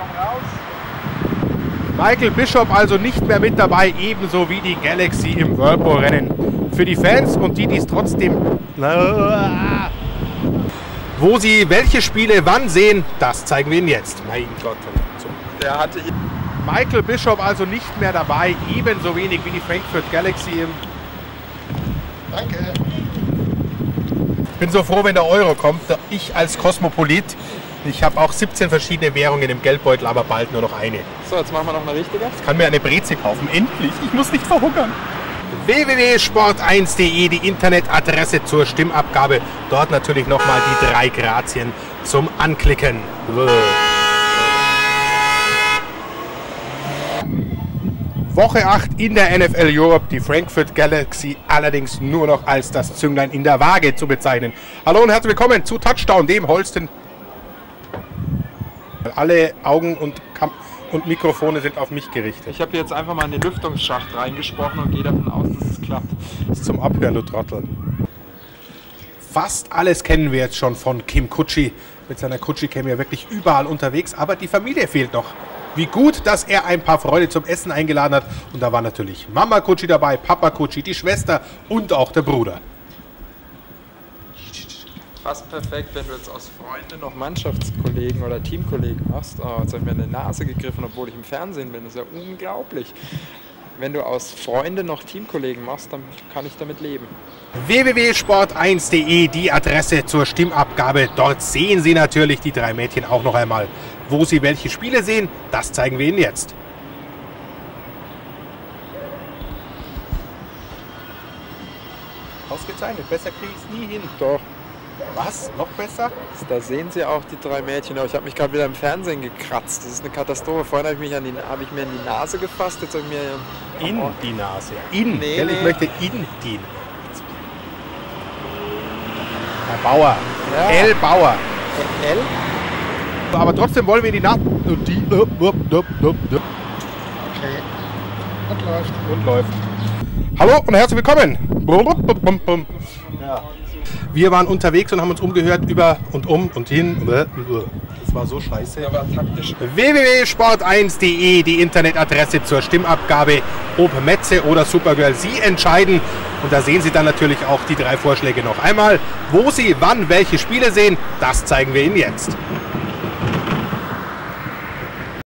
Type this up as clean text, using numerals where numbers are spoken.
Michael Bishop also nicht mehr mit dabei, ebenso wie die Galaxy im Whirlpool-Rennen. Für die Fans und die, die es trotzdem... Wo sie welche Spiele wann sehen, das zeigen wir Ihnen jetzt. Mein Gott. Der hatte Michael Bishop also nicht mehr dabei, ebenso wenig wie die Frankfurt Galaxy im... Danke. Ich bin so froh, wenn der Euro kommt. Ich als Kosmopolit, ich habe auch 17 verschiedene Währungen im Geldbeutel, aber bald nur noch eine. So, jetzt machen wir noch eine richtige. Ich kann mir eine Breze kaufen, endlich. Ich muss nicht verhungern. www.sport1.de, die Internetadresse zur Stimmabgabe. Dort natürlich nochmal die 3 Grazien zum Anklicken. Woche 8 in der NFL Europe, die Frankfurt Galaxy allerdings nur noch als das Zünglein in der Waage zu bezeichnen. Hallo und herzlich willkommen zu Touchdown, dem Holsten. Alle Augen und Mikrofone sind auf mich gerichtet. Ich habe jetzt einfach mal in den Lüftungsschacht reingesprochen und gehe davon aus, dass es klappt. Das ist zum Abhören, du Trottel. Fast alles kennen wir jetzt schon von Kim Kutschi. Mit seiner Kutschi-Cam ja wirklich überall unterwegs, aber die Familie fehlt noch. Wie gut, dass er ein paar Freunde zum Essen eingeladen hat. Und da war natürlich Mama Kutschi dabei, Papa Kutschi, die Schwester und auch der Bruder. Fast perfekt, wenn du jetzt aus Freunden noch Mannschaftskollegen oder Teamkollegen machst. Oh, jetzt habe ich mir in die Nase gegriffen, obwohl ich im Fernsehen bin. Das ist ja unglaublich. Wenn du aus Freunden noch Teamkollegen machst, dann kann ich damit leben. www.sport1.de, die Adresse zur Stimmabgabe. Dort sehen Sie natürlich die 3 Mädchen auch noch einmal. Wo Sie welche Spiele sehen, das zeigen wir Ihnen jetzt. Ausgezeichnet, besser kriege ich es nie hin. Doch. Was? Noch besser? Da sehen Sie auch die 3 Mädchen. Aber ich habe mich gerade wieder im Fernsehen gekratzt. Das ist eine Katastrophe. Vorhin habe ich mir in die Nase gefasst. Jetzt habe ich mir... In die Nase. In. Nee, Ich nee. möchte in die. Herr Bauer. Ja. L. Bauer. L? Aber trotzdem wollen wir in die Nase. Okay. Und läuft. Und läuft. Hallo und herzlich willkommen. Ja. Wir waren unterwegs und haben uns umgehört über und um und hin. Das war so scheiße. Aber taktisch. www.sport1.de, die Internetadresse zur Stimmabgabe. Ob Metze oder Supergirl, Sie entscheiden. Und da sehen Sie dann natürlich auch die 3 Vorschläge noch einmal. Wo Sie wann welche Spiele sehen, das zeigen wir Ihnen jetzt.